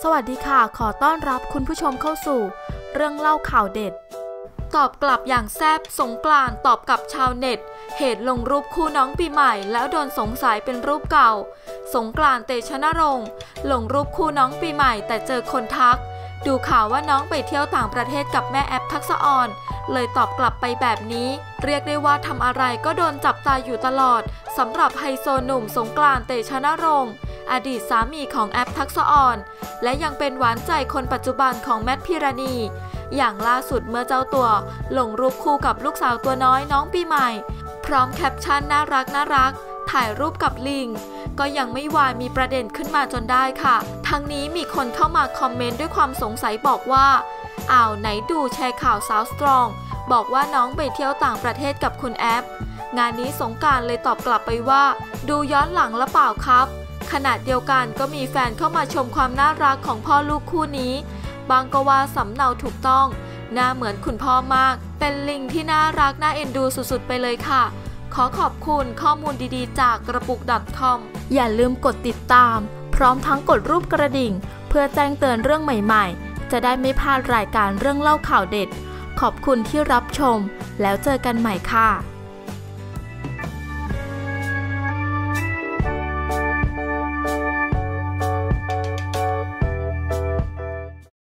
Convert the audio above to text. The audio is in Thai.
วัสดีค่ะขอต้อนรับคุณผู้ชมเข้าสู่เรื่องเล่าข่าวเด็ดตอบกลับอย่างแซ่บสงกรานต์ตอบกับชาวเน็ตเหตุลงรูปคู่น้องปีใหม่แล้วโดนสงสัยเป็นรูปเก่าสงกรานต์เตชะนรงค์ลงรูปคู่น้องปีใหม่แต่เจอคนทักดูข่าวว่าน้องไปเที่ยวต่างประเทศกับแม่แอปทักษะออนเลยตอบกลับไปแบบนี้เรียกได้ว่าทำอะไรก็โดนจับตาอยู่ตลอดสำหรับไฮโซหนุ่มสงกรานต์เตชะนรงค์อดีตสามีของแอปทักษะออนและยังเป็นหวานใจคนปัจจุบันของแมทพิรณีอย่างล่าสุดเมื่อเจ้าตัวลงรูปคู่กับลูกสาวตัวน้อยน้องปีใหม่พร้อมแคปชั่นน่ารักถ่ายรูปกับลิงก็ยังไม่วายมีประเด็นขึ้นมาจนได้ค่ะทั้งนี้มีคนเข้ามาคอมเมนต์ด้วยความสงสัยบอกว่าไหนดูแชร์ข่าวสาวสตรองบอกว่าน้องไปเที่ยวต่างประเทศกับคุณแอปงานนี้สงกรานต์เลยตอบกลับไปว่าดูย้อนหลังละเปล่าครับขณะเดียวกันก็มีแฟนเข้ามาชมความน่ารักของพ่อลูกคู่นี้บางก็ว่าสำเนาถูกต้องหน้าเหมือนคุณพ่อมากเป็นลิงที่น่ารักน่าเอ็นดูสุดๆไปเลยค่ะขอขอบคุณข้อมูลดีๆจากกระปุก .com อย่าลืมกดติดตามพร้อมทั้งกดรูปกระดิ่งเพื่อแจ้งเตือนเรื่องใหม่ๆจะได้ไม่พลาดรายการเรื่องเล่าข่าวเด็ดขอบคุณที่รับชมแล้วเจอกันใหม่ค่ะ